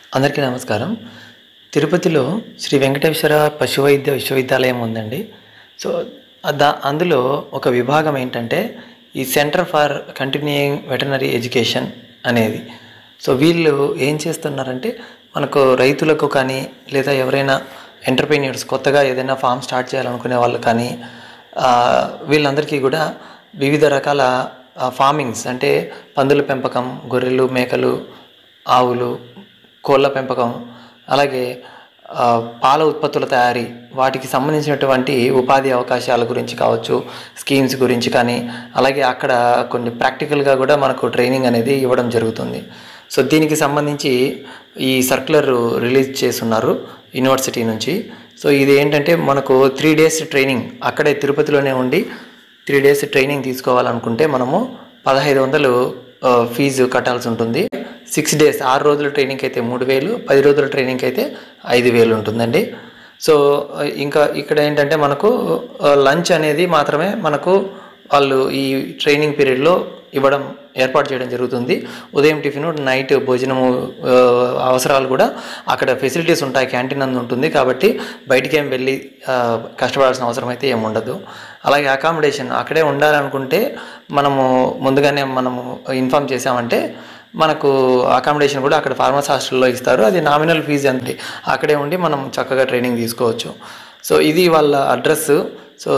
అందరికీ నమస్కారం. తిరుపతిలో శ్రీ వెంకటేశ్వర పశు వైద్య విశ్వవిద్యాలయం ఉందండి. సో, అందులో ఒక విభాగం ఏంటంటే, ఈ centre for continuing veterinary education అనేది. సో, వీళ్ళు ఏం చేస్తున్నారంటే, మనకు రైతులకు కానీ, లేదా ఎవరైనా ఎంటర్‌ప్రెన్యూర్స్ కొత్తగా ఏదైనా ఫార్మ్ స్టార్ట్ చేయాలనుకునే వాళ్ళు కానీ, వీళ్ళందరికీ కూడా వివిధ రకాల ఫార్మింగ్స్ అంటే పందుల పెంపకం, గొర్రెలు, మేకలు, ఆవులు, కోళ్ళ పెంపకం, అలాగే పాల ఉత్పత్తుల తయారీ, వాటికి సంబంధించినటువంటి ఉపాధి అవకాశాల గురించి కావచ్చు, స్కీమ్స్ గురించి కానీ, అలాగే అక్కడ కొన్ని ప్రాక్టికల్గా కూడా మనకు ట్రైనింగ్ అనేది ఇవ్వడం జరుగుతుంది. సో, దీనికి సంబంధించి ఈ సర్క్యులర్ రిలీజ్ చేస్తున్నారు యూనివర్సిటీ నుంచి. సో, ఇది ఏంటంటే మనకు 3 days ట్రైనింగ్ అక్కడే తిరుపతిలోనే ఉండి 3 days ట్రైనింగ్ తీసుకోవాలనుకుంటే మనము 1500 ఫీజు కట్టాల్సి ఉంటుంది. 6 days 6 రోజుల ట్రైనింగ్కి అయితే 3000, 10 రోజుల ట్రైనింగ్కి అయితే 5000 ఉంటుందండి. సో, ఇంకా ఇక్కడ ఏంటంటే మనకు లంచ్ అనేది మాత్రమే మనకు వాళ్ళు ఈ ట్రైనింగ్ పీరియడ్లో ఏర్పాటు చేయడం జరుగుతుంది. ఉదయం టిఫిన్, నైట్ భోజనము అవసరాలు కూడా అక్కడ ఫెసిలిటీస్ ఉంటాయి, క్యాంటీన్ అందు ఉంటుంది. కాబట్టి బయటికి ఏం వెళ్ళి కష్టపడాల్సిన అవసరం అయితే ఏముండదు. అలాగే అకామిడేషన్ అక్కడే ఉండాలనుకుంటే మనము ముందుగానే ఇన్ఫామ్ చేసామంటే మనకు అకామిడేషన్ కూడా అక్కడ ఫార్మర్స్ హాస్టల్లో ఇస్తారు. అది నామినల్ ఫీజు అంతే. అక్కడే ఉండి మనం చక్కగా ట్రైనింగ్ తీసుకోవచ్చు. సో, ఇది వాళ్ళ అడ్రస్. సో,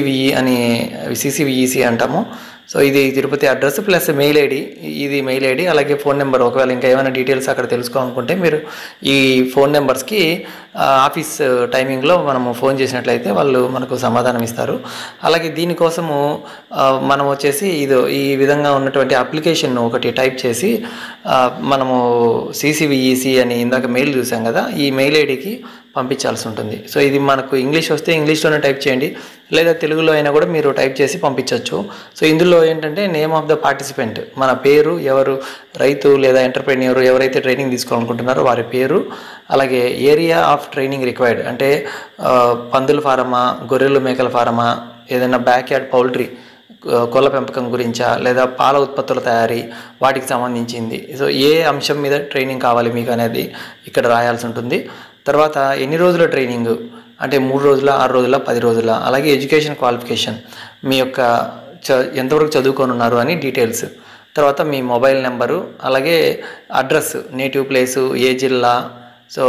సిసివిఈసి అంటాము. సో, ఇది Tirupati address plus mail ID, ఇది మెయిల్ ఐడి, అలాగే ఫోన్ నెంబర్. ఒకవేళ ఇంకా ఏమైనా డీటెయిల్స్ అక్కడ తెలుసుకోవాలనుకుంటే మీరు ఈ ఫోన్ నెంబర్స్కి ఆఫీస్ టైమింగ్లో మనము ఫోన్ చేసినట్లయితే వాళ్ళు మనకు సమాధానం ఇస్తారు. అలాగే దీనికోసము మనం వచ్చేసి ఈ విధంగా ఉన్నటువంటి అప్లికేషన్ ఒకటి టైప్ చేసి మనము సిసివిఈసి అని ఇందాక మెయిల్ చూసాం కదా, ఈ మెయిల్ ఐడికి పంపించాల్సి ఉంటుంది. సో, ఇది మనకు ఇంగ్లీష్ వస్తే ఇంగ్లీష్లోనే టైప్ చేయండి, లేదా తెలుగులో అయినా కూడా మీరు టైప్ చేసి పంపించవచ్చు. సో, ఇందులో ఏంటంటే నేమ్ ఆఫ్ ద పార్టిసిపెంట్, మన పేరు, ఎవరు రైతు లేదా ఎంటర్‌ప్రెన్యూర్ ఎవరైతే ట్రైనింగ్ తీసుకోవాలనుకుంటున్నారో వారి పేరు, అలాగే ఏరియా ఆఫ్ ట్రైనింగ్ రిక్వైర్డ్ అంటే పందుల ఫారమా, గొర్రెలు మేకల ఫారమా, ఏదైనా బ్యాక్ యార్డ్ పౌల్ట్రీ కోళ్ళ పెంపకం గురించా, లేదా పాల ఉత్పత్తుల తయారీ, వాటికి సంబంధించింది. సో, ఏ అంశం మీద ట్రైనింగ్ కావాలి మీకు అనేది ఇక్కడ రాయాల్సి ఉంటుంది. తర్వాత ఎన్ని రోజుల ట్రైనింగ్ అంటే 3 రోజుల, 6 రోజుల, 10 రోజుల, అలాగే ఎడ్యుకేషన్ క్వాలిఫికేషన్, మీ యొక్క ఎంతవరకు చదువుకొని ఉన్నారు అని డీటెయిల్స్, తర్వాత మీ మొబైల్ నెంబరు, అలాగే అడ్రస్, నేటివ్ ప్లేసు, ఏ జిల్లా, సో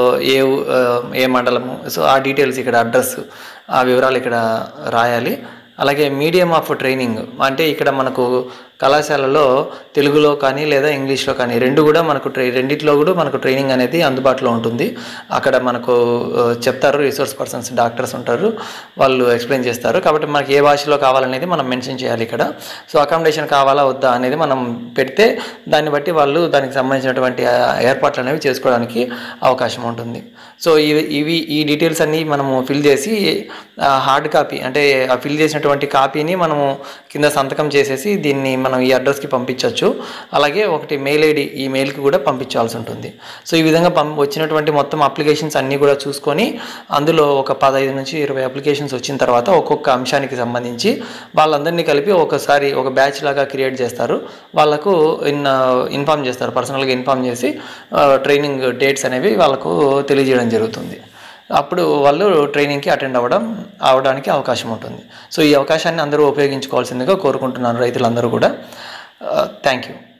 ఏ మండలము, సో ఆ డీటెయిల్స్ ఇక్కడ అడ్రస్, ఆ వివరాలు ఇక్కడ రాయాలి. అలాగే మీడియం ఆఫ్ ట్రైనింగ్ అంటే ఇక్కడ మనకు కళాశాలలో తెలుగులో కానీ లేదా ఇంగ్లీష్లో కానీ రెండిట్లో కూడా మనకు ట్రైనింగ్ అనేది అందుబాటులో ఉంటుంది. అక్కడ మనకు చెప్తారు, రిసోర్స్ పర్సన్స్, డాక్టర్స్ ఉంటారు, వాళ్ళు ఎక్స్ప్లెయిన్ చేస్తారు. కాబట్టి మనకి ఏ భాషలో కావాలనేది మనం మెన్షన్ చేయాలి ఇక్కడ. సో, అకామిడేషన్ కావాలా వద్దా అనేది మనం పెడితే దాన్ని బట్టి వాళ్ళు దానికి సంబంధించినటువంటి ఏర్పాట్లు అనేవి చేసుకోవడానికి అవకాశం ఉంటుంది. సో, ఈ డీటెయిల్స్ అన్నీ మనము ఫిల్ చేసి హార్డ్ కాపీ అంటే ఆ ఫిల్ చేసినటువంటి కాపీని మనము కింద సంతకం చేసేసి దీన్ని మనం ఈ అడ్రస్కి పంపించవచ్చు. అలాగే ఒకటి మెయిల్ ఐడి, ఈ మెయిల్కి కూడా పంపించాల్సి ఉంటుంది. సో, ఈ విధంగా వచ్చినటువంటి మొత్తం అప్లికేషన్స్ అన్నీ కూడా చూసుకొని అందులో ఒక 15 నుంచి 20 అప్లికేషన్స్ వచ్చిన తర్వాత ఒక్కొక్క అంశానికి సంబంధించి వాళ్ళందరినీ కలిపి ఒకసారి ఒక బ్యాచ్ లాగా క్రియేట్ చేస్తారు. వాళ్ళకు ఇన్ఫామ్ చేస్తారు, పర్సనల్గా ఇన్ఫామ్ చేసి ట్రైనింగ్ డేట్స్ అనేవి వాళ్ళకు తెలియజేయడం జరుగుతుంది. అప్పుడు వాళ్ళు ట్రైనింగ్కి అటెండ్ అవడానికి అవకాశం ఉంటుంది. సో, ఈ అవకాశాన్ని అందరూ ఉపయోగించుకోవాల్సిందిగా కోరుకుంటున్నారు రైతులందరూ కూడా. Thank you.